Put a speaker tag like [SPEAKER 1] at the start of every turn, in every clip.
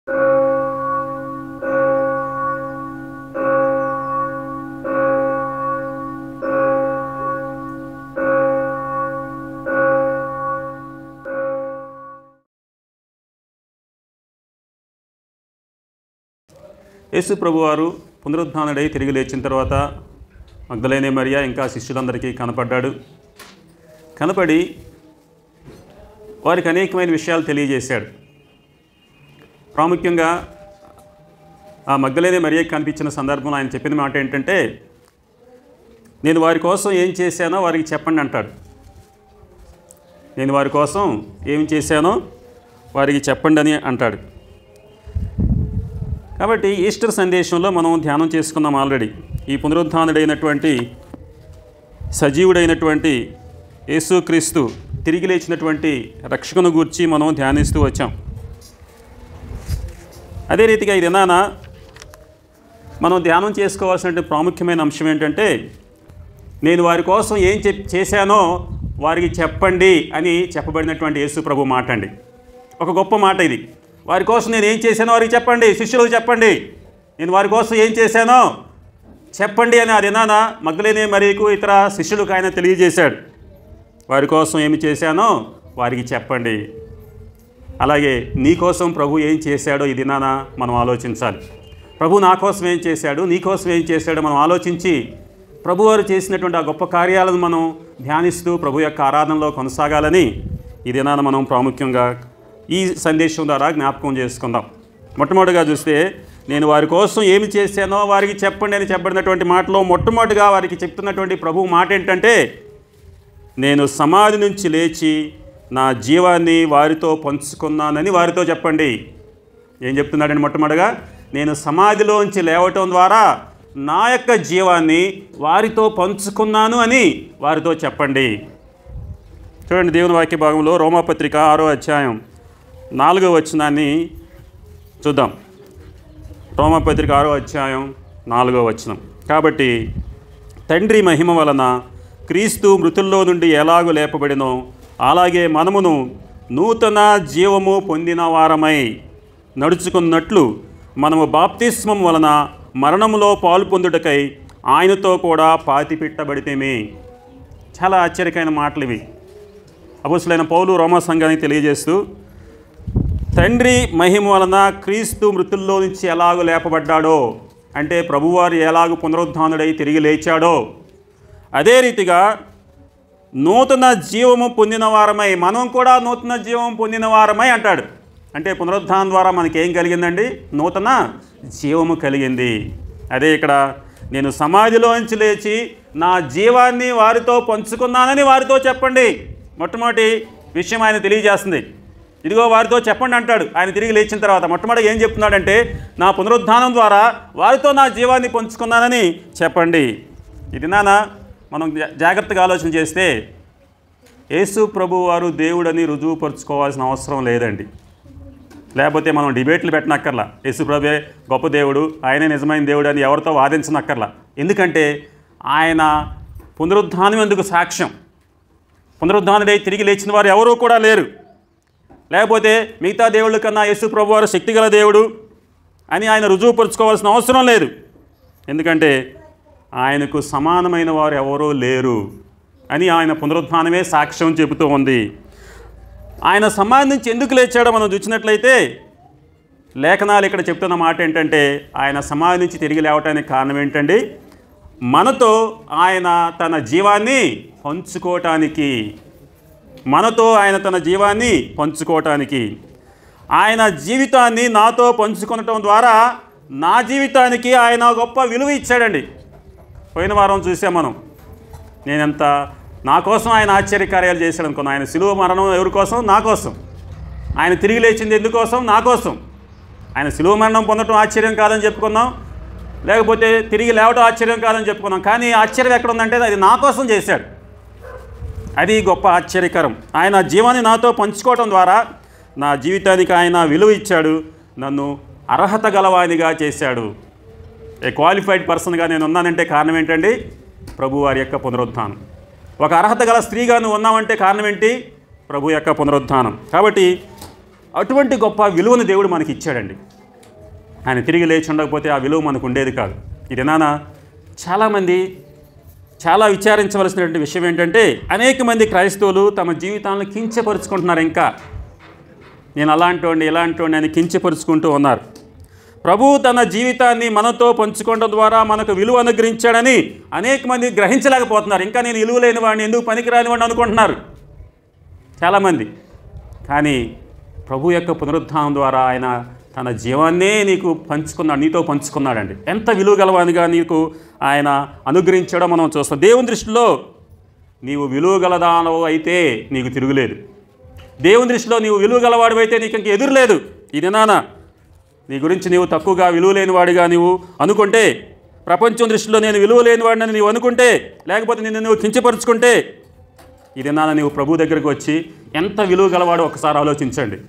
[SPEAKER 1] యేసు ప్రభువారు పునరుద్ధానుడై తిరిగి లేచిన తర్వాత మగ్దలేనే మరియా ఇంకా శిష్యులందరికీ కనపడ్డాడు. కనపడి వారికి అనేకమైన విషయాలు తెలియజేశాడు. ప్రాముఖ్యంగా ఆ మగ్దలేనే మరియాకి కనిపించిన సందర్భంలో ఆయన చెప్పిన మాట ఏంటంటే, నేను వారి కోసం ఏం చేశానో వారికి చెప్పండి అంటాడు. నేను వారి కోసం ఏం చేశానో వారికి చెప్పండి అని అంటాడు. కాబట్టి ఈస్టర్ సందేశంలో మనం ధ్యానం చేసుకున్నాం ఆల్రెడీ. ఈ పునరుద్ధానుడైనటువంటి సజీవుడైనటువంటి యేసుక్రీస్తు తిరిగి లేచినటువంటి రక్షకుని గూర్చి మనం ధ్యానిస్తూ వచ్చాం. అదే రీతిగా ఈ దినాన మనం ధ్యానం చేసుకోవాల్సిన ప్రాముఖ్యమైన అంశం ఏంటంటే, నేను వారి కోసం ఏం చేశానో వారికి చెప్పండి అని చెప్పబడినటువంటి యేసు ప్రభు మాట అండి. ఒక గొప్ప మాట ఇది. వారి కోసం నేను ఏం చేశానో వారికి చెప్పండి, శిష్యులకు చెప్పండి. నేను వారి కోసం ఏం చేశానో చెప్పండి అని ఆ దినాన మగ్దలేనే మరియకు ఇతర శిష్యులకు ఆయన తెలియజేశాడు. వారి కోసం ఏమి చేశానో వారికి చెప్పండి. అలాగే నీ కోసం ప్రభు ఏం చేశాడో ఈ దినాన మనం ఆలోచించాలి. ప్రభు నా కోసం ఏం చేశాడు, నీ కోసం ఏం చేశాడో మనం ఆలోచించి ప్రభువారు చేసినటువంటి ఆ గొప్ప కార్యాలను మనం ధ్యానిస్తూ ప్రభు యొక్క ఆరాధనలో కొనసాగాలని ఈ దినాన మనం ప్రాముఖ్యంగా ఈ సందేశం ద్వారా జ్ఞాపకం చేసుకుందాం. మొట్టమొదటిగా చూస్తే, నేను వారి కోసం ఏమి చేశానో వారికి చెప్పండి అని చెప్పబడినటువంటి మాటలో మొట్టమొదటిగా వారికి చెప్తున్నటువంటి ప్రభువు మాట ఏంటంటే, నేను సమాధి నుంచి లేచి నా జీవాన్ని వారితో పంచుకున్నానని వారితో చెప్పండి. ఏం చెప్తున్నాడండి? మొట్టమొదటిగా నేను సమాధిలోంచి లేవటం ద్వారా నా యొక్క జీవాన్ని వారితో పంచుకున్నాను అని వారితో చెప్పండి. చూడండి, దేవుని వాక్య భాగంలో రోమాపత్రిక 6వ అధ్యాయం 4వ వచనాన్ని చూద్దాం. రోమాపత్రిక 6వ అధ్యాయం 4వ వచనం. కాబట్టి తండ్రి మహిమ వలన క్రీస్తు మృతుల్లో నుండి ఎలాగూ లేపబడినో అలాగే మనమును నూతన జీవము పొందిన వారమై నడుచుకున్నట్లు మనము బాప్తిస్మం వలన మరణములో పాలు పొందుటకై ఆయనతో కూడా పాతిపెట్టబడితేమే. చాలా ఆశ్చర్యకరమైన మాటలు ఇవి. అపోస్తలుడైన పౌలు రోమా సంఘానికి తెలియజేస్తూ, తండ్రి మహిమ వలన క్రీస్తు మృతుల్లో నుంచి ఎలాగో లేపబడ్డాడో, అంటే ప్రభువారు ఎలాగో పునరుద్ధానుడై తిరిగి లేచాడో, అదే రీతిగా నూతన జీవము పొందిన వారమై మనం కూడా నూతన జీవం పొందిన వారమై అంటాడు. అంటే పునరుద్ధానం ద్వారా మనకేం కలిగిందండి? నూతన జీవము కలిగింది. అదే ఇక్కడ నేను సమాధిలోంచి లేచి నా జీవాన్ని వారితో పంచుకున్నానని వారితో చెప్పండి. మొట్టమొదటి విషయం ఆయన తెలియజేస్తుంది. ఇదిగో వారితో చెప్పండి అంటాడు. ఆయన తిరిగి లేచిన తర్వాత మొట్టమొదటి ఏం చెప్తున్నాడంటే, నా పునరుద్ధానం ద్వారా వారితో నా జీవాన్ని పంచుకున్నానని చెప్పండి. ఇది మనం జాగ్రత్తగా ఆలోచన చేస్తే యేసు ప్రభు వారు దేవుడని రుజువుపరుచుకోవాల్సిన అవసరం లేదండి. లేకపోతే మనం డిబేట్లు పెట్టనక్కర్లా. యేసు ప్రభువే గొప్ప దేవుడు, ఆయనే నిజమైన దేవుడు అని ఎవరితో వాదించనక్కర్లా. ఎందుకంటే ఆయన పునరుద్ధానం ఎందుకు సాక్ష్యం. పునరుద్ధానుడై తిరిగి లేచిన వారు ఎవరూ కూడా లేరు. లేకపోతే మిగతా దేవుళ్ళ కన్నా యేసు ప్రభు వారు శక్తిగల దేవుడు అని ఆయన రుజువుపరుచుకోవాల్సిన అవసరం లేదు. ఎందుకంటే ఆయనకు సమానమైన వారు ఎవరూ లేరు అని ఆయన పునరుద్ధానమే సాక్ష్యం చెబుతూ ఉంది. ఆయన సమాధి నుంచి ఎందుకు లేచాడో మనం చూసినట్లయితే లేఖనాలు ఇక్కడ చెప్తున్న మాట ఏంటంటే, ఆయన సమాధి నుంచి తిరిగి లేవటానికి కారణం ఏంటండి? మనతో ఆయన తన జీవాన్ని పంచుకోవటానికి. మనతో ఆయన తన జీవాన్ని పంచుకోవటానికి, ఆయన జీవితాన్ని నాతో పంచుకోవటం ద్వారా నా జీవితానికి ఆయన గొప్ప విలువ ఇచ్చాడండి. పోయిన వారం చూసాం మనం. నా కోసం ఆయన ఆశ్చర్యకార్యాలు చేశాడు అనుకున్నాను. ఆయన శిలువ మరణం ఎవరి కోసం? నా కోసం. ఆయన తిరిగి లేచింది ఎందుకోసం? నా కోసం. ఆయన శిలువ మరణం పొందడం ఆశ్చర్యం కాదని చెప్పుకున్నాం, లేకపోతే తిరిగి లేవటం ఆశ్చర్యం కాదని చెప్పుకున్నాం. కానీ ఆశ్చర్యం ఎక్కడ ఉందంటే అది నా కోసం చేశాడు. అది గొప్ప ఆశ్చర్యకరం. ఆయన జీవాన్ని నాతో పంచుకోవటం ద్వారా నా జీవితానికి ఆయన విలువ ఇచ్చాడు, నన్ను అర్హత గలవానిగా చేశాడు. ఏ క్వాలిఫైడ్ పర్సన్గా నేను ఉన్నానంటే కారణం ఏంటండి? ప్రభు వారి యొక్క పునరుద్ధానం. ఒక అర్హత గల స్త్రీగా నువ్వు ఉన్నావంటే కారణం ఏంటి? ప్రభు యొక్క పునరుద్ధానం. కాబట్టి అటువంటి గొప్ప విలువను దేవుడు మనకి ఇచ్చాడండి. ఆయన తిరిగి లేచి ఉండకపోతే ఆ విలువ మనకు ఉండేది కాదు. ఇది నాన్న చాలామంది చాలా విచారించవలసినటువంటి విషయం ఏంటంటే, అనేక మంది క్రైస్తవులు తమ జీవితాలను కించపరుచుకుంటున్నారు. ఇంకా నేను అలాంటి ఇలాంటి అని కించపరుచుకుంటూ ఉన్నారు. ప్రభువు తన జీవితాన్ని మనతో పంచుకోవడం ద్వారా మనకు విలువ అనుగ్రహించాడని అనేక మంది గ్రహించలేకపోతున్నారు. ఇంకా నేను విలువ లేని వాడిని, ఎందుకు పనికిరాని వాడిని అనుకుంటున్నారు చాలామంది. కానీ ప్రభు యొక్క పునరుద్ధానం ద్వారా ఆయన తన జీవాన్నే నీతో పంచుకున్నాడండి. ఎంత విలువ గలవానిగా నీకు ఆయన అనుగ్రహించాడో మనం చూస్తాం. దేవుని దృష్టిలో నీవు విలువ గలదానవు అయితే నీకు తిరుగులేదు. దేవుని దృష్టిలో నీవు విలువ గలవాడు అయితే నీకు ఇంక ఎదురులేదు. ఇది నాన్న నీ గురించి నీవు తక్కువగా విలువ లేనివాడిగా నీవు అనుకుంటే, ప్రపంచం దృష్టిలో నేను విలువ లేనివాడిని నీవు అనుకుంటే, లేకపోతే నిన్ను నువ్వు కించపరుచుకుంటే, ఇది నాన్న నీవు ప్రభు దగ్గరికి వచ్చి ఎంత విలువ గలవాడో ఒకసారి ఆలోచించండి.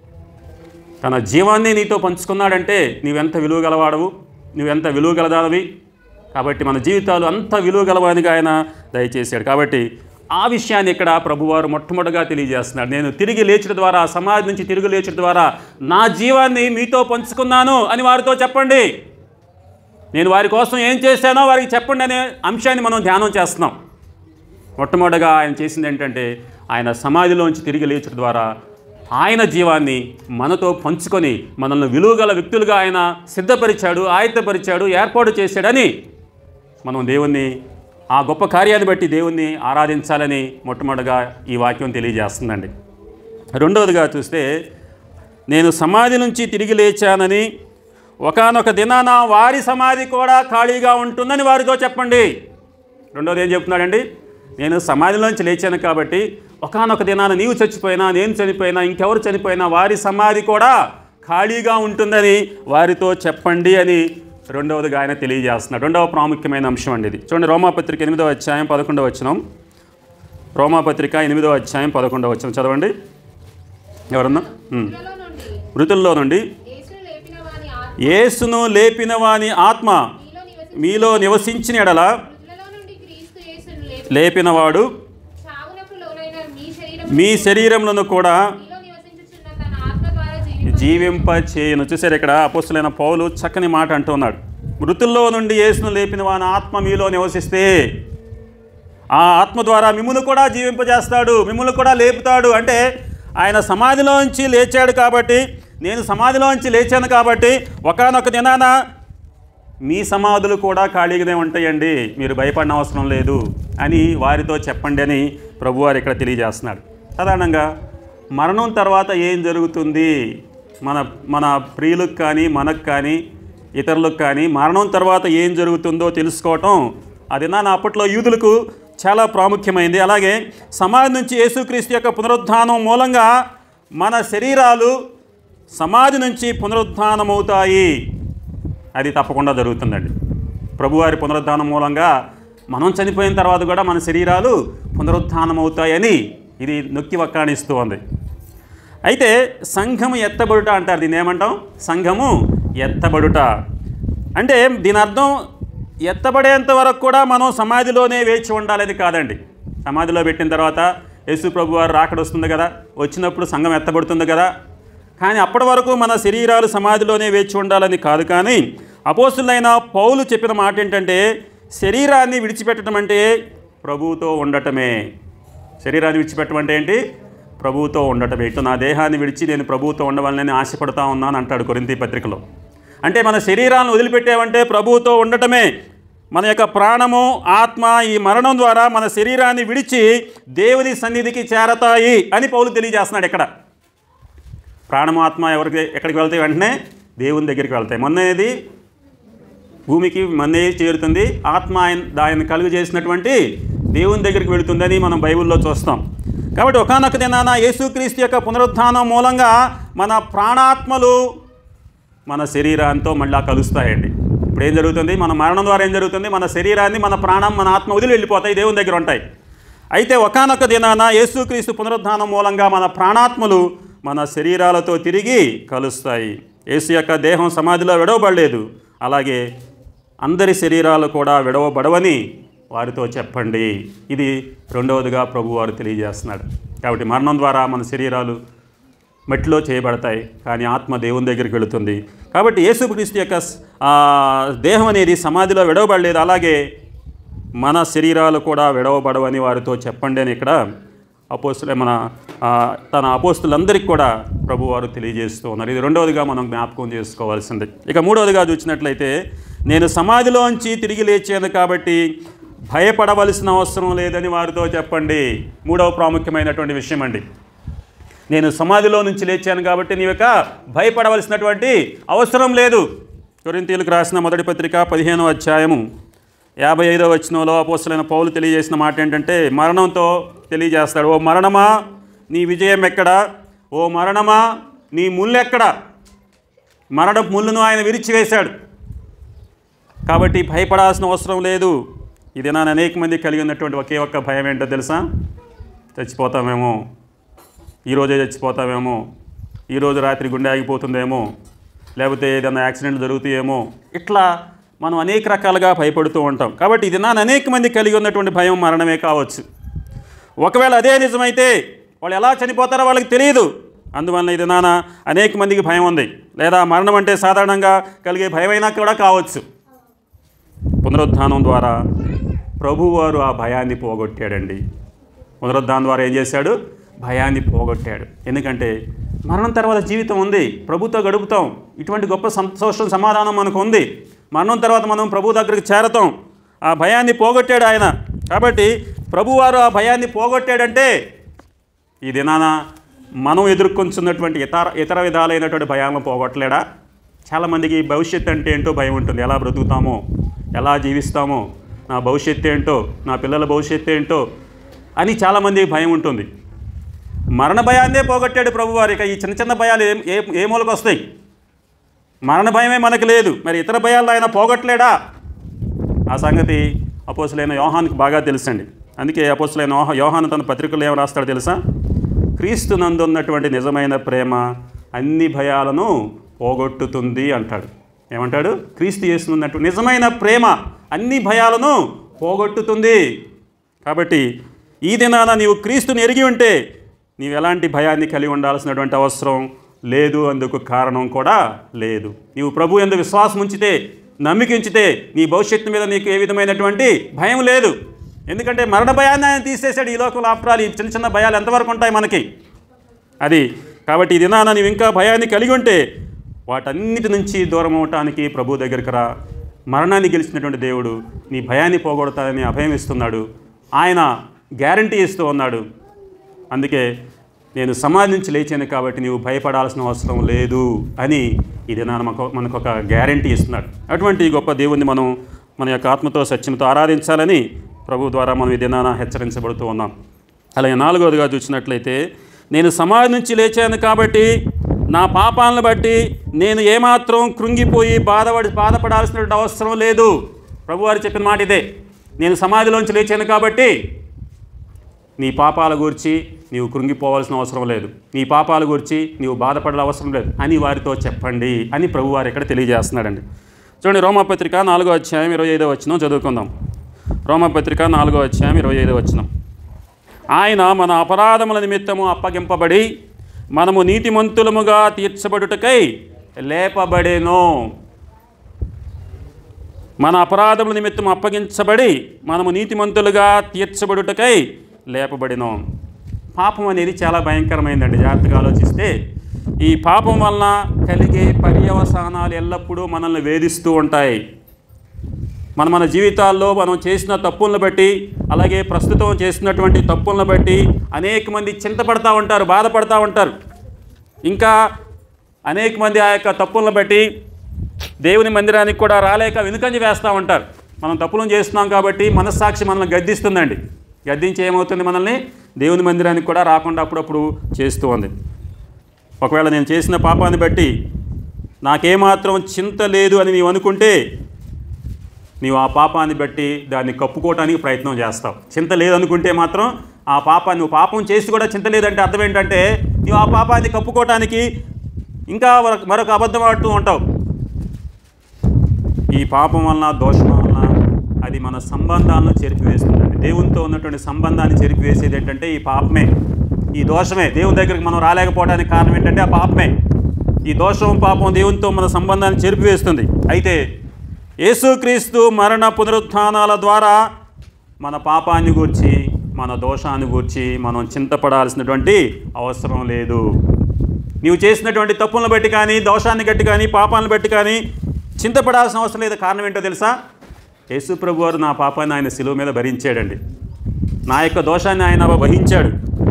[SPEAKER 1] తన జీవాన్ని నీతో పంచుకున్నాడంటే నీవెంత విలువ గలవాడవు, నువ్వెంత విలువ గలదానవి. కాబట్టి మన జీవితాలు అంత విలువ గలవానిగా ఆయన దయచేశాడు. కాబట్టి ఆ విషయాన్ని ఇక్కడ ప్రభువారు మొట్టమొదటిగా తెలియజేస్తున్నాడు. నేను తిరిగి లేచడం ద్వారా, సమాధి నుంచి తిరిగి లేచడం ద్వారా నా జీవాన్ని మీతో పంచుకున్నాను అని వారితో చెప్పండి. నేను వారి కోసం ఏం చేశానో వారికి చెప్పండి అనే అంశాన్ని మనం ధ్యానం చేస్తున్నాం. మొట్టమొదటిగా ఆయన చేసింది ఏంటంటే, ఆయన సమాధిలోంచి తిరిగి లేచడం ద్వారా ఆయన జీవాన్ని మనతో పంచుకొని మనల్ని విలువగల వ్యక్తులుగా ఆయన సిద్ధపరిచాడు, ఆయత్తపరిచాడు, ఏర్పాటు చేశాడని మనం దేవుణ్ణి, ఆ గొప్ప కార్యాన్ని బట్టి దేవుణ్ణి ఆరాధించాలని మొట్టమొదటిగా ఈ వాక్యం తెలియజేస్తుందండి. రెండవదిగా చూస్తే, నేను సమాధి నుంచి తిరిగి లేచానని ఒకానొక దినాన వారి సమాధి కూడా ఖాళీగా ఉంటుందని వారితో చెప్పండి. రెండవది ఏం చెప్తున్నాడండి? నేను సమాధిలోంచి లేచాను కాబట్టి ఒకానొక దినాన నీవు చచ్చిపోయినా, నేను చనిపోయినా, ఇంకెవరు చనిపోయినా వారి సమాధి కూడా ఖాళీగా ఉంటుందని వారితో చెప్పండి అని రెండవదిగా ఆయన తెలియజేస్తున్నాడు. రెండవ ప్రాముఖ్యమైన అంశం అండి ఇది. చూడండి, రోమాపత్రిక 8వ అధ్యాయం 11వ వచనం. రోమాపత్రిక 8వ అధ్యాయం 11వ వచనం చదవండి ఎవరన్నా. మృతుల్లో నుండి యేసును లేపిన వాని ఆత్మ మీలో నివసించిన ఎడల లేపినవాడు మీ శరీరములను కూడా జీవింపచేయును. చూసారు, ఇక్కడ అపోస్తలుడైన పౌలు చక్కని మాట అంటున్నాడు. మృతుల్లో నుండి యేసును లేపిన వాని ఆత్మ మీలో నివసిస్తే ఆ ఆత్మ ద్వారా మిమ్మును కూడా జీవింపజేస్తాడు, మిమ్మును కూడా లేపుతాడు. అంటే ఆయన సమాధిలోంచి లేచాడు కాబట్టి, నేను సమాధిలోంచి లేచాను కాబట్టి ఒకానొక దినాన మీ సమాధులు కూడా ఖాళీగానే ఉంటాయండి, మీరు భయపడిన అవసరం లేదు అని వారితో చెప్పండి అని ప్రభువారు ఇక్కడ తెలియజేస్తున్నాడు. సాధారణంగా మరణం తర్వాత ఏం జరుగుతుంది, మన ప్రియులకు కానీ మనకు కానీ ఇతరులకు కానీ మరణం తర్వాత ఏం జరుగుతుందో తెలుసుకోవటం అది అప్పట్లో యూదులకు చాలా ప్రాముఖ్యమైంది. అలాగే సమాధి నుంచి యేసుక్రీస్తు యొక్క పునరుద్ధానం మూలంగా మన శరీరాలు సమాధి నుంచి పునరుద్ధానమవుతాయి. అది తప్పకుండా జరుగుతుందండి. ప్రభువారి పునరుద్ధానం మూలంగా మనం చనిపోయిన తర్వాత కూడా మన శరీరాలు పునరుద్ధానమవుతాయని ఇది నొక్కి వక్కాణిస్తూ ఉంది. అయితే సంఘము ఎత్తబడుట అంటారు. దీన్ని ఏమంటాం? సంఘము ఎత్తబడుట అంటే దీని అర్థం ఎత్తబడేంత వరకు కూడా మనం సమాధిలోనే వేచి ఉండాలని కాదండి. సమాధిలో పెట్టిన తర్వాత యేసు ప్రభు వారు రాకడ వస్తుంది కదా, వచ్చినప్పుడు సంఘం ఎత్తబడుతుంది కదా. కానీ అప్పటి వరకు మన శరీరాలు సమాధిలోనే వేచి ఉండాలని కాదు. కానీ అపోస్తులైన పౌలు చెప్పిన మాట ఏంటంటే, శరీరాన్ని విడిచిపెట్టడం అంటే ప్రభువుతో ఉండటమే. శరీరాన్ని విడిచిపెట్టడం అంటే ఏంటి? ప్రభువుతో ఉండటమే. ఇటు నా దేహాన్ని విడిచి నేను ప్రభువుతో ఉండవాలని ఆశపడతా ఉన్నాను అంటాడు కొరింథీ పత్రికలో. అంటే మన శరీరాలను వదిలిపెట్టామంటే ప్రభువుతో ఉండటమే. మన యొక్క ప్రాణము, ఆత్మ ఈ మరణం ద్వారా మన శరీరాన్ని విడిచి దేవుని సన్నిధికి చేరతాయి అని పౌలు తెలియజేస్తున్నాడు. ఇక్కడ ప్రాణము, ఆత్మ ఎక్కడికి వెళ్తాయి? వెంటనే దేవుని దగ్గరికి వెళ్తాయి. మొన్నేది భూమికి మొన్నే చేరుతుంది, ఆత్మ ఆయన కలుగు చేసినటువంటి దేవుని దగ్గరికి వెళుతుందని మనం బైబిల్లో చూస్తాం. కాబట్టి ఒకానొక దినాన యేసుక్రీస్తు యొక్క పునరుద్ధానం మూలంగా మన ప్రాణాత్మలు మన శరీరాంతో మళ్ళా కలుస్తాయండి. ఇప్పుడు ఏం జరుగుతుంది? మన మరణం ద్వారా ఏం జరుగుతుంది? మన శరీరాన్ని, మన ప్రాణం, మన ఆత్మ వదిలి వెళ్ళిపోతాయి, దేవుని దగ్గర ఉంటాయి. అయితే ఒకానొక దినాన యేసుక్రీస్తు పునరుద్ధానం మూలంగా మన ప్రాణాత్మలు మన శరీరాలతో తిరిగి కలుస్తాయి. యేసు యొక్క దేహం సమాధిలో విడవబడలేదు, అలాగే అందరి శరీరాలు కూడా విడవబడవని వారితో చెప్పండి. ఇది రెండవదిగా ప్రభువారు తెలియజేస్తున్నాడు. కాబట్టి మరణం ద్వారా మన శరీరాలు మట్టిలో చేయబడతాయి, కానీ ఆత్మ దేవుని దగ్గరికి వెళుతుంది. కాబట్టి యేసుక్రీస్తు యొక్క దేహం అనేది సమాధిలో విడవబడలేదు. అలాగే మన శరీరాలు కూడా విడవబడవని వారితో చెప్పండి అని ఇక్కడ తన అపోస్తులందరికీ కూడా ప్రభువారు తెలియజేస్తూ ఉన్నారు. ఇది రెండవదిగా మనం జ్ఞాపకం చేసుకోవాల్సింది. ఇక మూడవదిగా చూసినట్లయితే, నేను సమాధిలోంచి తిరిగి లేచాను కాబట్టి భయపడవలసిన అవసరం లేదని వారితో చెప్పండి. మూడవ ప్రాముఖ్యమైనటువంటి విషయం అండి. నేను సమాధిలో నుంచి లేచాను కాబట్టి నీవు భయపడవలసినటువంటి అవసరం లేదు. కొరింథీయులకు రాసిన మొదటి పత్రిక 15వ అధ్యాయము 55వ వచనంలో అపోస్తలుడైన పౌలు తెలియజేసిన మాట ఏంటంటే, మరణంతో తెలియజేస్తాడు, ఓ మరణమా నీ విజయం ఎక్కడా, ఓ మరణమా నీ ముళ్ళు ఎక్కడా. మరణపు ముళ్ళును ఆయన విరిచివేశాడు. కాబట్టి భయపడాల్సిన అవసరం లేదు. ఇది నా అనేక మంది కలిగి ఉన్నటువంటి ఒకే ఒక్క భయం ఏంటో తెలుసా? చచ్చిపోతామేమో, ఈరోజే చచ్చిపోతామేమో, ఈరోజు రాత్రి గుండె ఆగిపోతుందేమో, లేకపోతే ఏదైనా యాక్సిడెంట్ జరుగుతాయేమో, ఇట్లా మనం అనేక రకాలుగా భయపడుతూ ఉంటాం. కాబట్టి ఇది నా అనేక మంది కలిగి ఉన్నటువంటి భయం మరణమే కావచ్చు. ఒకవేళ అదే నిజమైతే వాళ్ళు ఎలా చనిపోతారో వాళ్ళకి తెలియదు. అందువల్ల ఇది నాన్న అనేక మందికి భయం ఉంది. లేదా మరణం అంటే సాధారణంగా కలిగే భయమైనా కూడా కావచ్చు. పునరుద్ధానం ద్వారా ప్రభువారు ఆ భయాన్ని పోగొట్టాడండి. పునరుద్ధానం ద్వారా ఏం చేశాడు? భయాన్ని పోగొట్టాడు. ఎందుకంటే మరణం తర్వాత జీవితం ఉంది, ప్రభుతో గడుపుతాం. ఇటువంటి గొప్ప సంతోషం సమాధానం మనకు ఉంది. మరణం తర్వాత మనం ప్రభు దగ్గరికి చేరతాం. ఆ భయాన్ని పోగొట్టాడు ఆయన. కాబట్టి ప్రభువారు ఆ భయాన్ని పోగొట్టాడంటే ఈ దినాన మనం ఎదుర్కొంటున్నటువంటి ఇతర విధాలైనటువంటి భయాలను పోగొట్టలేడా? చాలామందికి భవిష్యత్తు అంటే ఏంటో భయం ఉంటుంది. ఎలా బ్రతుకుతామో, ఎలా జీవిస్తామో, నా భవిష్యత్తు ఏంటో, నా పిల్లల భవిష్యత్తు ఏంటో అని చాలామందికి భయం ఉంటుంది. మరణ భయాన్నే పోగొట్టాడు ప్రభువారు. ఇక ఈ చిన్న చిన్న భయాలు ఏ మూలకు వస్తాయి? మరణ భయమే మనకు లేదు, మరి ఇతర భయాలు ఆయన పోగొట్టలేడా? ఆ సంగతి అపోస్తలుడైన యోహానుకు బాగా తెలుసండి. అందుకే అపోస్తలుడైన యోహాను తన పత్రికలో ఏం రాస్తాడో తెలుసా? క్రీస్తు నందున్నటువంటి నిజమైన ప్రేమ అన్ని భయాలను పోగొట్టుతుంది అంటాడు. ఏమంటాడు? క్రీస్తు యేసునందు నిజమైన ప్రేమ అన్ని భయాలను పోగొట్టుతుంది. కాబట్టి ఈ దినాన నీవు క్రీస్తుని ఎరిగి ఉంటే నీవు ఎలాంటి భయాన్ని కలిగి ఉండాల్సినటువంటి అవసరం లేదు. అందుకు కారణం కూడా లేదు. నీవు ప్రభు యందు విశ్వాసం ఉంచితే, నమ్మిక ఉంచితే నీ భవిష్యత్తు మీద నీకు ఏ విధమైనటువంటి భయం లేదు. ఎందుకంటే మరణ భయాన్ని ఆయన తీసేశాడు. ఈ లోకంలో ఆఫ్రాలు ఈ చిన్న చిన్న భయాలు ఎంతవరకు ఉంటాయి మనకి? అది కాబట్టి ఈ దినాన నీవు ఇంకా భయాన్ని కలిగి ఉంటే వాటన్నిటి నుంచి దూరం అవటానికి ప్రభు దగ్గరికి రా. మరణాన్ని గెలిచినటువంటి దేవుడు నీ భయాన్ని పోగొడతానని అభయం ఇస్తున్నాడు. ఆయన గ్యారంటీ ఇస్తూ ఉన్నాడు. అందుకే నేను సమాధి నుంచి లేచాను కాబట్టి నీవు భయపడాల్సిన అవసరం లేదు అని ఇది మనకు ఒక గ్యారంటీ ఇస్తున్నాడు. అటువంటి గొప్ప దేవుణ్ణి మనం మన యొక్క ఆత్మతో సత్యంతో ఆరాధించాలని ప్రభు ద్వారా మనం ఈ దినాన హెచ్చరించబడుతూ ఉన్నాం. అలాగే నాలుగవదిగా చూసినట్లయితే, నేను సమాధి నుంచి లేచాను కాబట్టి నా పాపాలను బట్టి నేను ఏమాత్రం కృంగిపోయి బాధపడాల్సినటువంటి అవసరం లేదు. ప్రభువారు చెప్పిన మాట ఇదే. నేను సమాధిలోంచి లేచాను కాబట్టి నీ పాపాల గురించి నీవు కృంగిపోవాల్సిన అవసరం లేదు, నీ పాపాల గురించి నీవు బాధపడాల్సిన అవసరం లేదు అని వారితో చెప్పండి అని ప్రభువారు ఇక్కడ తెలియజేస్తున్నాడండి. చూడండి, రోమాపత్రిక 4వ అధ్యాయం 25వ వచనం చదువుకుందాం. రోమాపత్రిక 4వ అధ్యాయం 25వ వచనం. ఆయన మన అపరాధముల నిమిత్తము అప్పగింపబడి మనము నీతిమంతులముగా తీర్చబడుటకై లేపబడెను. మన అపరాధముల నిమిత్తం అప్పగించబడి మనము నీతిమంతులుగా తీర్చబడుటకై లేపబడిను. పాపం అనేది చాలా భయంకరమైందండి. జాగ్రత్తగా ఆలోచిస్తే ఈ పాపం వలన కలిగే పర్యవసానాలు ఎల్లప్పుడూ మనల్ని వేధిస్తూ ఉంటాయి. మన జీవితాల్లో మనం చేసిన తప్పులను బట్టి, అలాగే ప్రస్తుతం చేసినటువంటి తప్పులను బట్టి అనేక మంది చింతపడతా ఉంటారు, బాధపడతా ఉంటారు. ఇంకా అనేక మంది ఆ యొక్క తప్పులను బట్టి దేవుని మందిరానికి కూడా రాలేక వెనుకంజ వేస్తూ ఉంటారు. మనం తప్పులను చేస్తున్నాం కాబట్టి మనస్సాక్షి మనల్ని గద్దిస్తుందండి. గద్దించి ఏమవుతుంది? మనల్ని దేవుని మందిరానికి కూడా రాకుండా అప్పుడప్పుడు చేస్తూ ఉంది. ఒకవేళ నేను చేసిన పాపాన్ని బట్టి నాకేమాత్రం చింత లేదు అని నీవు అనుకుంటే నీవు ఆ పాపాన్ని బట్టి దాన్ని కప్పుకోవటానికి ప్రయత్నం చేస్తావు. చింత లేదనుకుంటే మాత్రం ఆ పాపాన్ని, నువ్వు పాపం చేసి కూడా చింత లేదంటే అర్థం ఏంటంటే నీవు ఆ పాపాన్ని కప్పుకోవటానికి ఇంకా మరొక అబద్ధం ఆడుతూ ఉంటావు. ఈ పాపం వలన, దోషం వలన అది మన సంబంధాలను చెరిపివేస్తుందండి. దేవునితో ఉన్నటువంటి సంబంధాన్ని చెరిపివేసేది ఏంటంటే ఈ పాపమే. ఈ దోషమే దేవుని దగ్గరికి మనం రాలేకపోవడానికి కారణం ఏంటంటే ఆ పాపమే. ఈ దోషం పాపం దేవునితో మన సంబంధాన్ని చెరిపివేస్తుంది. అయితే యేసుక్రీస్తు మరణ పునరుత్థానాల ద్వారా మన పాపాన్ని గూర్చి మన దోషాన్ని గూర్చి మనం చింతపడాల్సినటువంటి అవసరం లేదు. నీవు చేసినటువంటి తప్పులను బట్టి కానీ దోషాన్ని బట్టి కానీ పాపాలను బట్టి కానీ చింతపడాల్సిన అవసరం లేదు. కారణం ఏంటో తెలుసా? యేసు ప్రభు వారు నా పాపాన్ని ఆయన శిలువ మీద భరించాడండి. నా యొక్క దోషాన్ని ఆయన వహించాడు,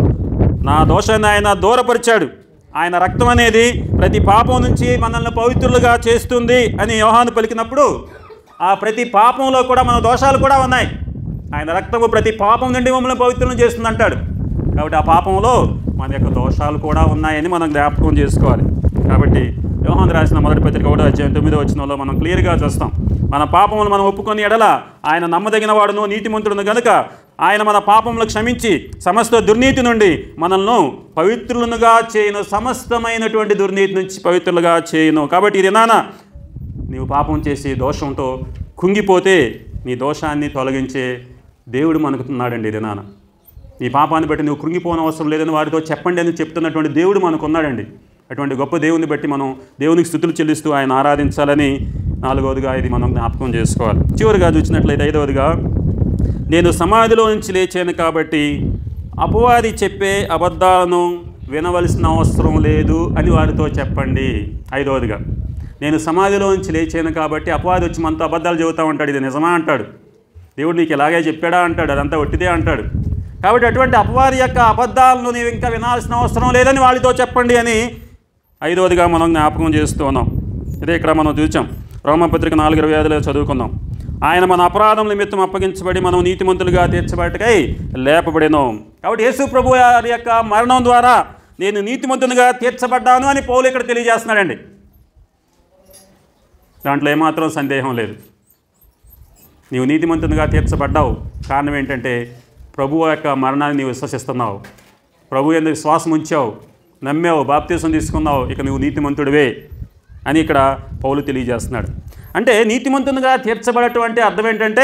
[SPEAKER 1] నా దోషాన్ని ఆయన దూరపరిచాడు. ఆయన రక్తం అనేది ప్రతి పాపం నుంచి మనల్ని పవిత్రులుగా చేస్తుంది అని యోహాను పలికినప్పుడు ఆ ప్రతి పాపంలో కూడా మన దోషాలు కూడా ఉన్నాయి. ఆయన రక్తము ప్రతి పాపం నుండి మమ్మల్ని పవిత్రులను చేస్తుంది అంటాడు. కాబట్టి ఆ పాపంలో మన యొక్క దోషాలు కూడా ఉన్నాయని మనం జ్ఞాపకం చేసుకోవాలి. కాబట్టి యోహాను రాసిన మొదటి పత్రిక 1:9 మనం క్లియర్గా చూస్తాం. మన పాపములు మనం ఒప్పుకొని ఎడల ఆయన నమ్మదగిన వాడును నీతిమంతుడును గనుక ఆయన మన పాపములు క్షమించి సమస్త దుర్నీతి నుండి మనల్ని పవిత్రులుగా చేయను, సమస్తమైనటువంటి దుర్నీతి నుంచి పవిత్రులుగా చేయను. కాబట్టి ఇది నాన్న నీవు పాపం చేసి దోషంతో కుంగిపోతే నీ దోషాన్ని తొలగించే దేవుడు మనకున్నాడండి. ఇది నాన్న నీ పాపాన్ని బట్టి నువ్వు కృంగిపోని అవసరం లేదని వారితో చెప్పండి అని చెప్తున్నటువంటి దేవుడు మనకున్నాడండి. అటువంటి గొప్ప దేవుని బట్టి మనం దేవునికి స్తుతులు చెల్లిస్తూ ఆయన ఆరాధించాలని 4వదిగా ఇది మనం జ్ఞాపకం చేసుకోవాలి. చివరిగా చూసినట్లయితే 5వదిగా నేను సమాధిలో నుంచి లేచాను కాబట్టి అపవాది చెప్పే అబద్ధాలను వినవలసిన అవసరం లేదు అని వారితో చెప్పండి. 5వదిగా నేను సమాధిలో నుంచి లేచాను కాబట్టి అపవాది వచ్చి మనతో అబద్ధాలు చెబుతూ ఉంటాడు. ఇది నిజమా అంటాడు, దేవుడు నీకు ఇలాగే చెప్పాడా అంటాడు, అదంతా ఒట్టిదే అంటాడు. కాబట్టి అటువంటి అపవాది యొక్క అబద్ధాలను నీవు ఇంకా వినాల్సిన అవసరం లేదని వాళ్ళతో చెప్పండి అని 5వదిగా మనం జ్ఞాపకం చేస్తూ ఉన్నాం. ఇదే ఇక్కడ మనం చూసాం. రోమపత్రిక 4:25 చదువుకుందాం. ఆయన మన అపరాధం నిమిత్తం అప్పగించబడి మనం నీతిమంతులుగా తీర్చబడటకై లేపబడేను. కాబట్టి యేసు ప్రభు వారి యొక్క మరణం ద్వారా నేను నీతిమంతునిగా తీర్చబడ్డాను అని పౌలు ఇక్కడ తెలియజేస్తున్నాడండి. దాంట్లో ఏమాత్రం సందేహం లేదు. నీవు నీతిమంతునిగా తీర్చబడ్డావు. కారణం ఏంటంటే ప్రభువు యొక్క మరణాన్ని నీవు విశ్వసిస్తున్నావు, ప్రభు ఎందుకు విశ్వాసం ఉంచావు, నమ్మావు, బాప్తీసం తీసుకున్నావు, ఇక నువ్వు నీతిమంతుడివే అని ఇక్కడ పౌలు తెలియజేస్తున్నాడు. అంటే నీతిమంతునిగా తీర్చబడటం అంటే అర్థం ఏంటంటే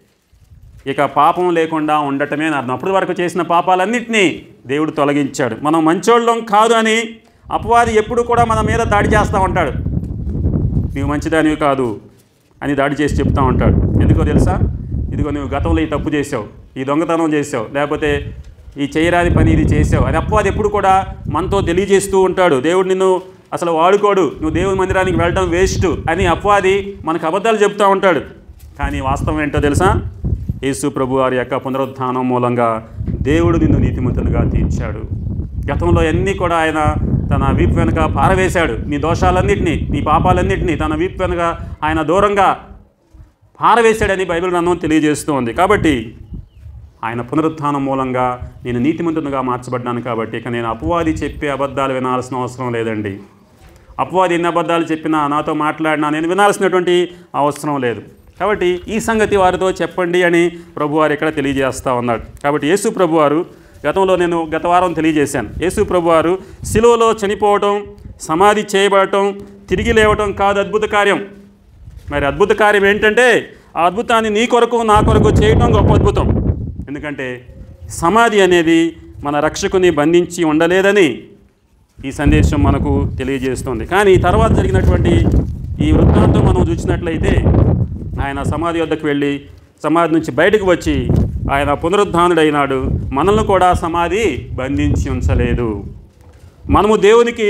[SPEAKER 1] ఇక పాపం లేకుండా ఉండటమే అని అర్థం. అప్పటి వరకు చేసిన పాపాలన్నింటినీ దేవుడు తొలగించాడు. మనం మంచోళ్ళం కాదు అని అపవాది ఎప్పుడు కూడా మన మీద దాడి చేస్తూ ఉంటాడు. నీవు మంచిదానివి కాదు అని దాడి చేసి చెప్తూ ఉంటాడు. ఎందుకో తెలుసా? ఇదిగో నువ్వు గతంలో ఈ తప్పు చేసావు, ఈ దొంగతనం చేసావు, లేకపోతే ఈ చేయరాని పని ఇది చేసావు అని అపవాది ఎప్పుడు కూడా మనతో తెలియజేస్తూ ఉంటాడు. దేవుడు నిన్ను అసలు వాడుకోడు, నువ్వు దేవుని మందిరానికి వెళ్ళడం వేస్ట్ అని అపవాది మనకు అబద్ధాలు చెప్తూ ఉంటాడు. కానీ వాస్తవం ఏంటో తెలుసా? యేసు ప్రభు వారి యొక్క పునరుత్థానం మూలంగా దేవుడు నిన్ను నీతిమంతునిగా తీర్చాడు. గతంలో అన్నీ కూడా ఆయన తన వీపు వెనుక పారవేశాడు. నీ దోషాలన్నింటినీ, నీ పాపాలన్నింటినీ తన వీపు వెనుక ఆయన దూరంగా పారవేశాడని బైబిల్ గ్రంథం తెలియజేస్తూ ఉంది. కాబట్టి ఆయన పునరుత్థానం మూలంగా నేను నీతిమంతునిగా మార్చబడ్డాను. కాబట్టి ఇక నేను అపవాది చెప్పే అబద్ధాలు వినాల్సిన అవసరం లేదండి. అపవాది ఎన్ని అబద్ధాలు చెప్పినా, నాతో మాట్లాడినా నేను వినాల్సినటువంటి అవసరం లేదు. కాబట్టి ఈ సంగతి వారితో చెప్పండి అని ప్రభువారు ఇక్కడ తెలియజేస్తూ ఉన్నాడు. కాబట్టి యేసు ప్రభువారు గతంలో నేను గత వారం తెలియజేశాను. యేసు ప్రభువారు శిలువలో చనిపోవటం, సమాధి చేయబడటం, తిరిగి లేవటం కాదు అద్భుత కార్యం. మరి అద్భుత కార్యం ఏంటంటే ఆ అద్భుతాన్ని నీ కొరకు నా కొరకు చేయటం గొప్ప అద్భుతం. ఎందుకంటే సమాధి అనేది మన రక్షకుని బంధించి ఉండలేదని ఈ సందేశం మనకు తెలియజేస్తుంది. కానీ తర్వాత జరిగినటువంటి ఈ వృత్తాంతం మనం చూసినట్లయితే ఆయన సమాధి వద్దకు వెళ్ళి సమాధి నుంచి బయటకు వచ్చి ఆయన పునరుద్ధానుడైనాడు. మనల్ని కూడా సమాధి బంధించి ఉంచలేదు. మనము దేవునికి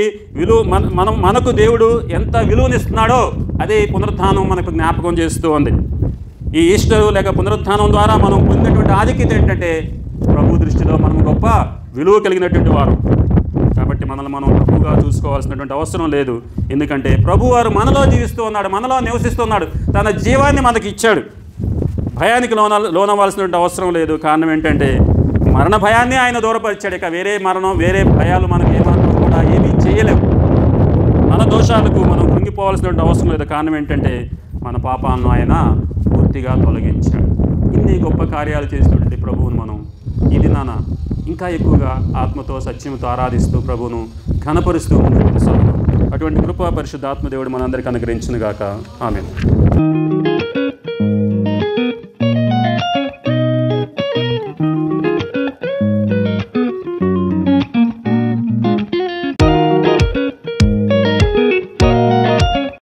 [SPEAKER 1] మనకు దేవుడు ఎంత విలువనిస్తున్నాడో అదే పునరుద్ధానం మనకు జ్ఞాపకం చేస్తూ ఉంది. ఈ ఈస్టర్ లేక పునరుద్ధానం ద్వారా మనం పొందినటువంటి ఆధిక్యత ఏంటంటే ప్రభు దృష్టిలో మనం గొప్ప విలువ కలిగినటువంటి వారు. కాబట్టి మనల్ని మనం తప్పుగా చూసుకోవాల్సినటువంటి అవసరం లేదు. ఎందుకంటే ప్రభువారు మనలో జీవిస్తూ ఉన్నాడు, మనలో నివసిస్తున్నాడు, తన జీవాన్ని మనకి ఇచ్చాడు. భయానికి లోనవ్వాల్సినటువంటి అవసరం లేదు. కారణం ఏంటంటే మరణ భయాన్ని ఆయన దూరపరిచాడు. ఇక వేరే మరణం, వేరే భయాలు మనకి ఏమాత్రం కూడా ఏమీ చేయలేవు. మన దోషాలకు మనం కృంగిపోవాల్సినటువంటి అవసరం లేదు. కారణం ఏంటంటే మన పాపాలను ఆయన పూర్తిగా తొలగించాడు. ఇన్ని గొప్ప కార్యాలు చేసినటువంటి ప్రభువును మనం ఈ దినాన ఇంకా ఎక్కువగా ఆత్మతో సత్యంతో ఆరాధిస్తూ ప్రభువును ఘనపరుస్తూ ముందుకు సాగుతాం. అటువంటి కృపా పరిశుద్ధాత్మ దేవుడు మనందరికీ అనుగ్రహించును గాక. ఆమేన్.